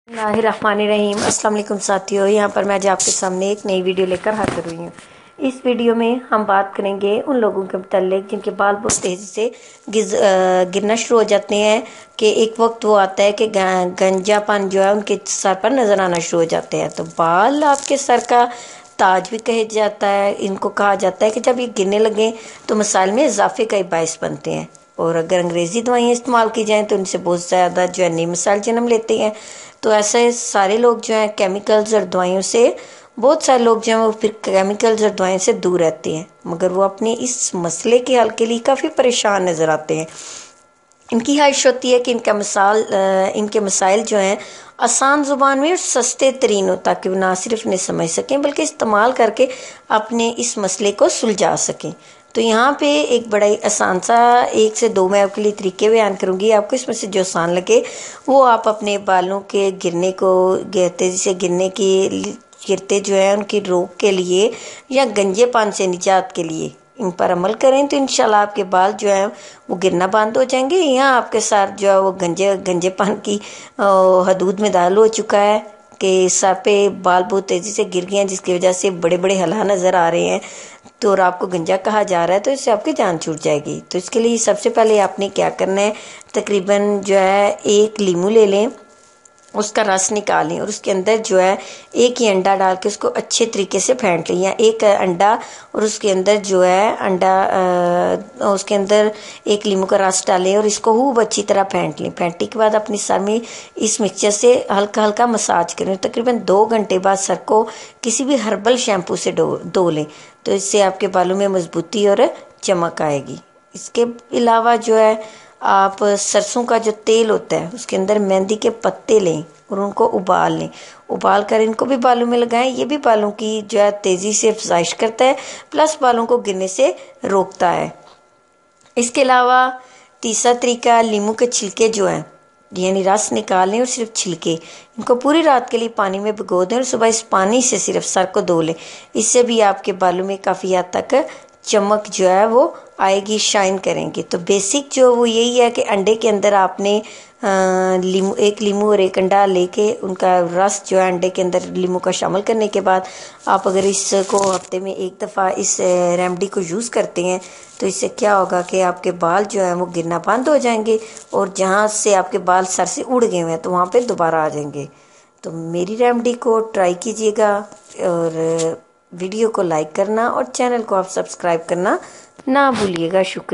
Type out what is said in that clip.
बिस्मिल्लाहिर्रहमानिर्रहीम। अस्सलाम वालेकुम साथियों, यहाँ पर मैं आज आपके सामने एक नई वीडियो लेकर हाजिर हुई हूँ। इस वीडियो में हम बात करेंगे उन लोगों के मुताल्लिक जिनके बाल बहुत तेज़ी से गिरना शुरू हो जाते हैं कि एक वक्त वो आता है कि गंजापन जो है उनके सर पर नज़र आना शुरू हो जाते हैं। तो बाल आपके सर का ताज भी कहा जाता है। इनको कहा जाता है कि जब ये गिरने लगे तो मसाइल में इजाफे का बायस बनते हैं, और अगर अंग्रेज़ी दवाइयाँ इस्तेमाल की जाएँ तो उनसे बहुत ज़्यादा जो है नए मसाइल जन्म लेते हैं। तो ऐसे सारे लोग जो हैं केमिकल्स और दवाइयों से, बहुत सारे लोग जो हैं वो फिर केमिकल्स और दवाइयों से दूर रहते हैं, मगर वो अपने इस मसले के हल के लिए काफ़ी परेशान नज़र आते हैं। इनकी ख्वाहिश होती है कि इनके मसाइल जो हैं आसान ज़ुबान में और सस्ते तरीन हो, ताकि वो ना सिर्फ इन्हें समझ सकें बल्कि इस्तेमाल करके अपने इस मसले को सुलझा सकें। तो यहाँ पे एक बड़ा ही आसान सा 1 से 2 मैं आपके लिए तरीके बयान करूँगी। आपको इसमें से जो आसान लगे वो आप अपने बालों के गिरने को, तेज़ी से गिरते जो है उनकी रोक के लिए या गंजेपन से निजात के लिए इन पर अमल करें तो इंशाल्लाह आपके बाल जो है वो गिरना बंद हो जाएंगे। यहाँ आपके साथ जो है वो गंजेपन की हदूद में दाखिल हो चुका है कि सर पे बाल बहुत तेज़ी से गिर गए हैं, जिसकी वजह से बड़े बड़े हला नज़र आ रहे हैं। तो और आपको गंजा कहा जा रहा है, तो इससे आपकी जान छूट जाएगी। तो इसके लिए सबसे पहले आपने क्या करना है, तकरीबन जो है 1 लीमू ले लें, उसका रस निकालें और उसके अंदर जो है 1 ही अंडा डाल के उसको अच्छे तरीके से फेंट लें, या 1 अंडा और उसके अंदर जो है उसके अंदर 1 लीमू का रस डालें और इसको खूब अच्छी तरह फेंट लें। फेंटने के बाद अपने सर में इस मिक्सचर से हल्का हल्का मसाज करें। तकरीबन 2 घंटे बाद सर को किसी भी हर्बल शैम्पू से धो लें, तो इससे आपके बालों में मजबूती और चमक आएगी। इसके अलावा जो है आप सरसों का जो तेल होता है उसके अंदर मेहंदी के पत्ते लें और उनको उबाल लें। उबाल कर इनको भी बालों में लगाएं। ये भी बालों की जो है तेज़ी से अफजाइश करता है, प्लस बालों को गिरने से रोकता है। इसके अलावा तीसरा तरीका, लीमू के छिलके जो हैं, यानी रस निकाल लें और सिर्फ छिलके, इनको पूरी रात के लिए पानी में भिगो दें और सुबह इस पानी से सिर्फ सर को धो लें। इससे भी आपके बालों में काफ़ी हद तक चमक जो है वो आएगी, शाइन करेंगे। तो बेसिक जो वो यही है कि अंडे के अंदर आपने 1 लीमू और 1 अंडा लेके उनका रस जो है अंडे के अंदर लीमू का शामिल करने के बाद आप अगर इसको हफ्ते में 1 दफ़ा इस रेमेडी को यूज़ करते हैं तो इससे क्या होगा कि आपके बाल जो है वो गिरना बंद हो जाएंगे, और जहाँ से आपके बाल सर से उड़ गए हैं तो वहाँ पे दोबारा आ जाएंगे। तो मेरी रेमेडी को ट्राई कीजिएगा और वीडियो को लाइक करना और चैनल को आप सब्सक्राइब करना ना भूलिएगा। शुक्रिया।